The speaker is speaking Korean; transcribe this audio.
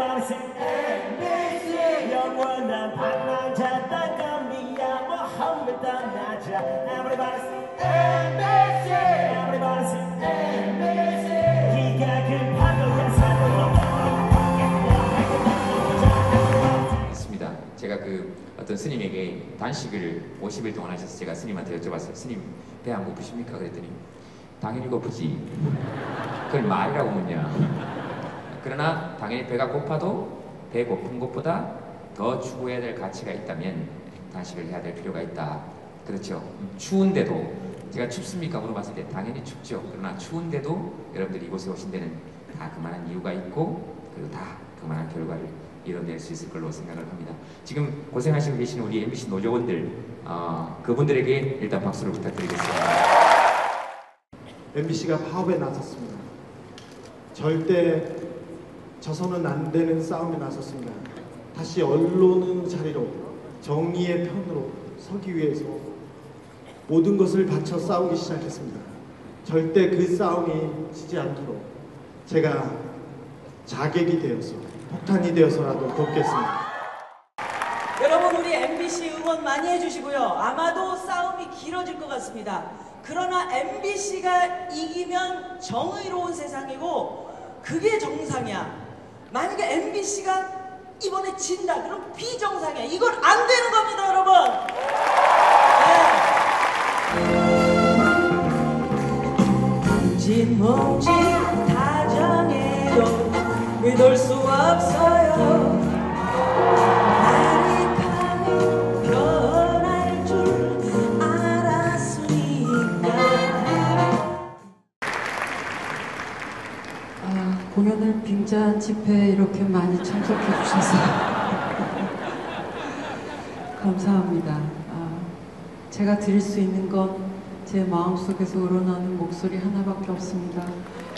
Everybody sing MBC 영원한 방랑자 땅감비야 모함메다 나자 Everybody sing MBC Everybody sing MBC 기가 큰 파도야 산으로 있습니다. 제가 그 어떤 스님에게 단식을 50일 동안 하셔서 제가 스님한테 여쭤봤어요. 스님 배 안 고프십니까? 그랬더니 당연히 고프지. 그걸 말이라고 묻냐. 그러나 당연히 배가 고파도 배 고픈 것보다 더 추구해야 될 가치가 있다면 단식을 해야 될 필요가 있다. 그렇죠. 추운데도 제가 춥습니까? 물어봤을 때 당연히 춥죠. 그러나 추운데도 여러분들이 이곳에 오신 데는 다 그만한 이유가 있고 그리고 다 그만한 결과를 이뤄낼 수 있을 걸로 생각을 합니다. 지금 고생하시고 계시는 우리 MBC 노조원들 그분들에게 일단 박수를 부탁드리겠습니다. MBC가 파업에 나섰습니다. 절대 져서는 안 되는 싸움에 나섰습니다. 다시 언론의 자리로 정의의 편으로 서기 위해서 모든 것을 바쳐 싸우기 시작했습니다. 절대 그 싸움이 지지 않도록 제가 자객이 되어서 폭탄이 되어서라도 돕겠습니다. 여러분 우리 MBC 응원 많이 해주시고요. 아마도 싸움이 길어질 것 같습니다. 그러나 MBC가 이기면 정의로운 세상이고 그게 정상이야. 만약에 MBC가 이번에 진다 그럼 비정상이야. 이건 안 되는 겁니다 여러분. 뭉칫뭉칫 다정해도 믿을 수 없어요. 날이 가면 변할 줄 알았으니까. 공연을 빙자한 집회에 이렇게 많이 참석해 주셔서 감사합니다. 제가 드릴 수 있는 건 제 마음속에서 우러나는 목소리 하나밖에 없습니다.